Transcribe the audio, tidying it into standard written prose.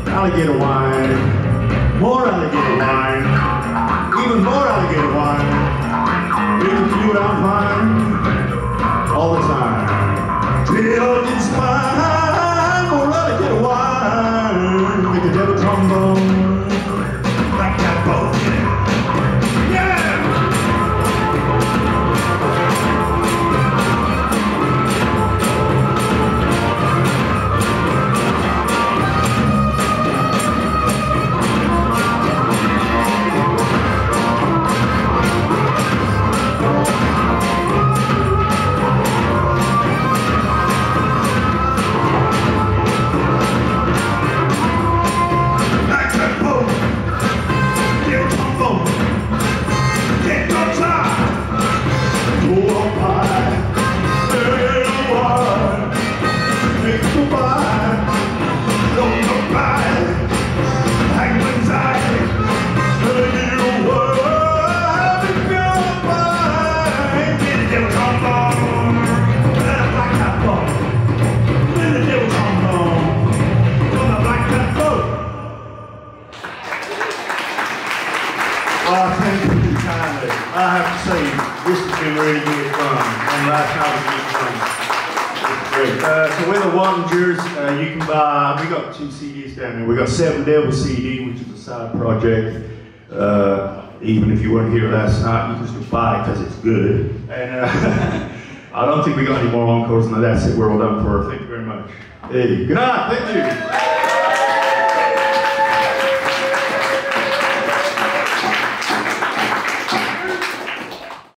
alligator wine, more alligator wine, even more alligator wine. Making you out fine all the time. Till it's fine, more alligator wine. Make the devil trombone like that boat. Thank you kindly. I have to say, this has been really good fun, and last night was good fun. It's great. So we're the Wattingers. You can buy, we got 2 CDs down there. We got 7 Devil CD, which is a side project. Even if you weren't here last night, you can still buy it because it's good. And I don't think we got any more encores than that, so we're all done for. Thank you very much. Hey, good night. Thank you.